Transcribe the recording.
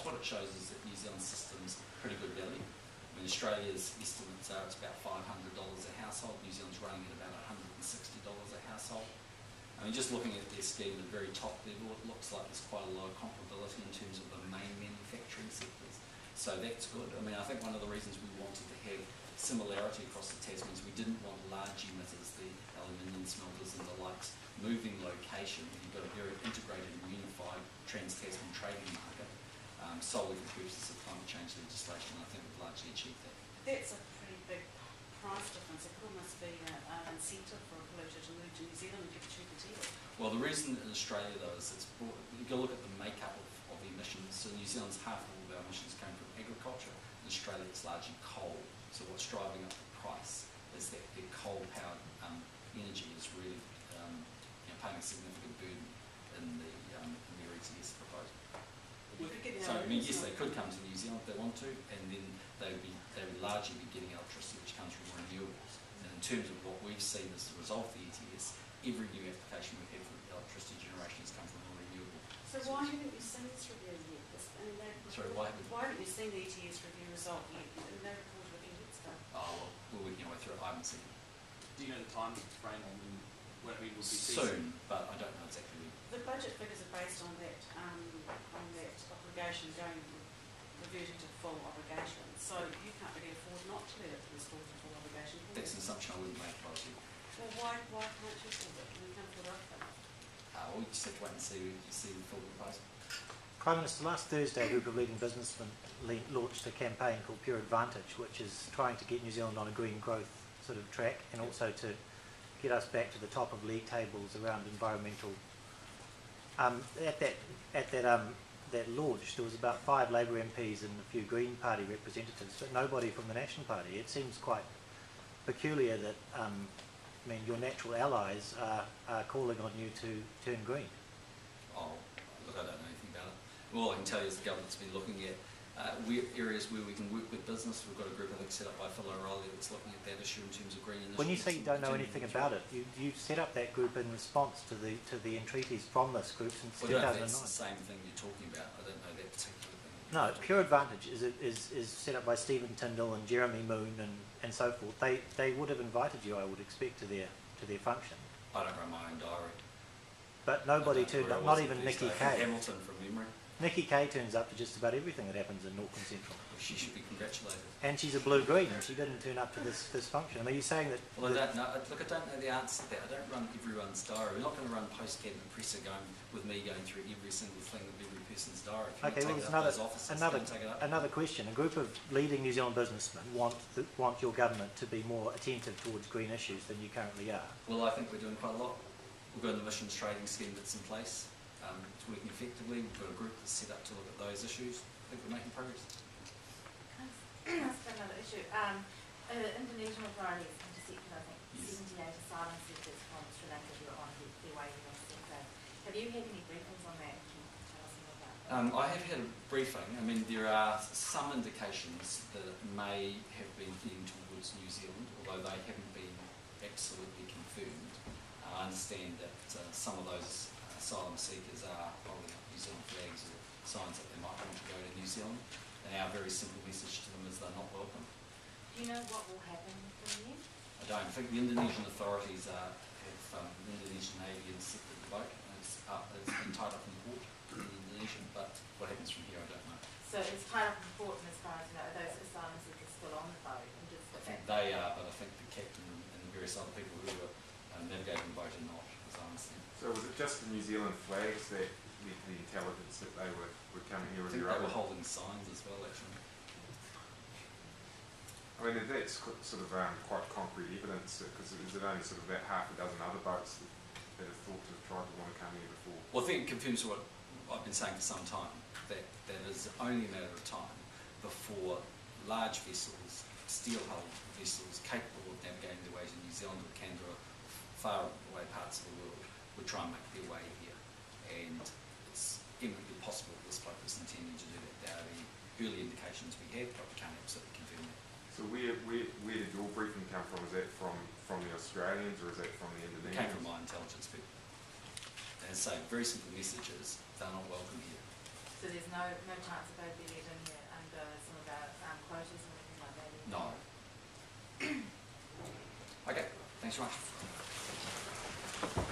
cost, what it shows is that New Zealand system's pretty good value. I mean, Australia's estimates are it's about $500 a household. New Zealand's running at about $160 a household. I mean, just looking at their scheme at the very top level, it looks like there's quite a lot of comparability in terms of the main manufacturing sectors. So that's good. I mean, I think one of the reasons we wanted to have similarity across the Tasman is we didn't want large emitters, the aluminium smelters and the likes, moving location. You've got a very integrated and unified trans-Tasman trading market, solely for purposes of climate change legislation. I think we've largely achieved that. That's a pretty big price difference. It could almost be an incentive for a polluter to move to New Zealand and get a cheaper deal. Well, the reason in Australia, though, is you go look at the makeup of emissions. So New Zealand's half of all of our emissions came from agriculture. In Australia, it's largely coal. So what's driving up the price is that the coal-powered energy is really paying a significant burden in the ETS proposal. So I mean, yes, they could come to New Zealand if they want to, and then they would largely be getting electricity which comes from renewables. And in terms of what we've seen as a result of the ETS, every new application we've had for electricity generation has come from a renewable. So why haven't you seen this review yet? Sorry, why haven't you seen the ETS review result yet? No report of any stuff. Oh, well, we're working our way through it. I haven't seen it. Do you know the time frame on when we will be soon, but I don't know exactly when. The budget figures are based on that obligation reverting to full obligation. So you can't really afford not to let it restore to full obligation. That's an assumption I wouldn't make, but well, why can't you afford it? We can't afford it. We just have to wait and see the full proposal. Prime Minister, last Thursday a group of leading businessmen launched a campaign called Pure Advantage, which is trying to get New Zealand on a green growth sort of track, and also to get us back to the top of league tables around environmental. At that launch, there was about 5 Labour MPs and a few Green Party representatives, but nobody from the National Party. It seems quite peculiar that I mean, your natural allies are calling on you to turn green. Oh, look, I don't know anything about it. All I can tell you is the government's been looking at areas where we can work with business. We've got a group, I think, set up by Phil O'Reilly that's looking at that issue in terms of green initiatives. When you say you don't know anything about it, you set up that group in response to the entreaties from this group since 2009. Well, that's the same thing you're talking about. I don't know that particular thing. No, Pure Advantage is set up by Stephen Tyndall and Jeremy Moon and so forth. They would have invited you, I would expect, to their function. I don't run my own diary. But nobody turned up, not even Nikki Kay. Hamilton from memory. Nikki Kay turns up to just about everything that happens in Auckland Central. Well, she should be congratulated. And she's a blue-green, and she didn't turn up to this function. I mean, you're saying that... Well, I don't know. Look, I don't know the answer to that. I don't run everyone's diary. We're not going to run post-cabinet presser with me going through every single thing of every person's diary. Okay, well, there's another question. A group of leading New Zealand businessmen want your government to be more attentive towards green issues than you currently are. Well, I think we're doing quite a lot. We've got an emissions trading scheme that's in place. It's working effectively. We've got a group that's set up to look at those issues. I think we're making progress. Can I ask another issue? Indonesian authorities intercepted, I think, yes, 78 asylum seekers from Sri Lanka who are on their way to Mexico. Have you had any briefings on that? Can you tell us more about that? I have had a briefing. I mean, there are some indications that it may have been heading towards New Zealand, although they haven't been absolutely confirmed. I understand that some of those asylum seekers are holding up New Zealand flags or signs that they might want to go to New Zealand, and our very simple message to them is they're not welcome. Do you know what will happen with them? I don't. I think the Indonesian authorities have the Indonesian Navy intercepted the boat, and it's been tied up in port in Indonesia, but what happens from here I don't know. So it's tied up in port, and as far as you know, are those asylum seekers still on the boat? And just I think they are, but I think the captain and the various other people who are navigating the boat are not, as I understand. So was it just the New Zealand flags that led the intelligence that they were coming here with I think their they own? were holding signs as well, actually. I mean, that's sort of quite concrete evidence, because is it only sort of about half a dozen other boats that are thought to have tried to want to come here before? Well, I think it confirms what I've been saying for some time, that it is only a matter of time before large vessels, steel-hulled vessels, capable of navigating their way to New Zealand or Canada or far away parts of the world, would try and make their way here. And it's eminently possible that this bloke was intending to do that. There are the early indications we have, but we can't absolutely confirm that. So where did your briefing come from? Is that from the Australians or is that from the Indonesians? It came from my intelligence people. And say very simple messages, they're not welcome here. So there's no chance of they'd be let in here under some of our quotas or anything like that? No. Okay, thanks very much.